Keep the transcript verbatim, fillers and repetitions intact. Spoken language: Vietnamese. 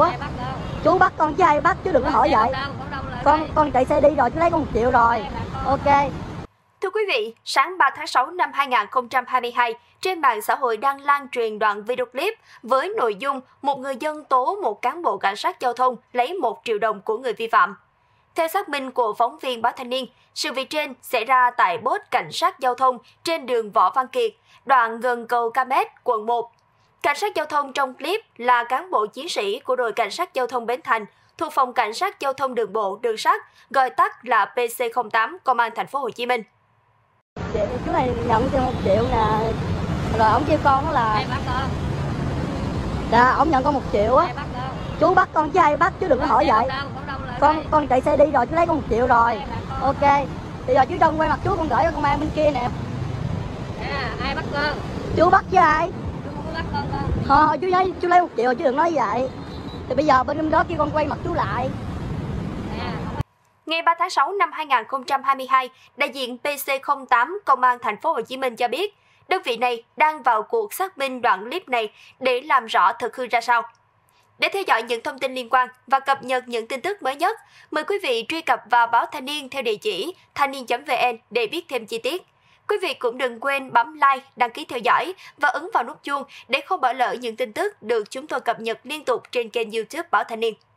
á. Chú bắt con chứ ai bắt, chứ đừng có hỏi vậy. Con con chạy xe đi rồi, chú lấy con một triệu rồi. Ok. Thưa quý vị, sáng ba tháng sáu năm hai nghìn không trăm hai mươi hai, trên mạng xã hội đang lan truyền đoạn video clip với nội dung một người dân tố một cán bộ cảnh sát giao thông lấy một triệu đồng của người vi phạm. Theo xác minh của phóng viên Báo Thanh niên, sự việc trên xảy ra tại bốt cảnh sát giao thông trên đường Võ Văn Kiệt, đoạn gần cầu Ca Mét, quận một. Cảnh sát giao thông trong clip là cán bộ chiến sĩ của đội cảnh sát giao thông Bến Thành, thuộc phòng cảnh sát giao thông đường bộ, đường sắt, gọi tắt là P C không tám, Công an Thành phố Hồ Chí Minh. Chú này nhận cho một triệu nè, rồi ông kêu con đó là, dạ ông nhận con một triệu á. Chú bắt con chứ ai bắt, chứ đừng có hỏi vậy. Con con chạy xe đi rồi, chú lấy con một triệu rồi. Ok. Bây giờ chú Trân quay mặt chú, con gửi cho công an bên kia nè. À, ai bắt con? Chú bắt chứ ai? Chú không có bắt con con. Thôi chú lấy chú lấy một triệu rồi, chứ đừng nói vậy. Thì bây giờ bên đó kêu con quay mặt chú lại. Ngày ba tháng sáu năm hai nghìn không trăm hai mươi hai, đại diện P C không tám Công an Thành phố Hồ Chí Minh cho biết, đơn vị này đang vào cuộc xác minh đoạn clip này để làm rõ thực hư ra sao. Để theo dõi những thông tin liên quan và cập nhật những tin tức mới nhất, mời quý vị truy cập vào Báo Thanh niên theo địa chỉ thanh niên chấm vn để biết thêm chi tiết. Quý vị cũng đừng quên bấm like, đăng ký theo dõi và ấn vào nút chuông để không bỏ lỡ những tin tức được chúng tôi cập nhật liên tục trên kênh YouTube Báo Thanh niên.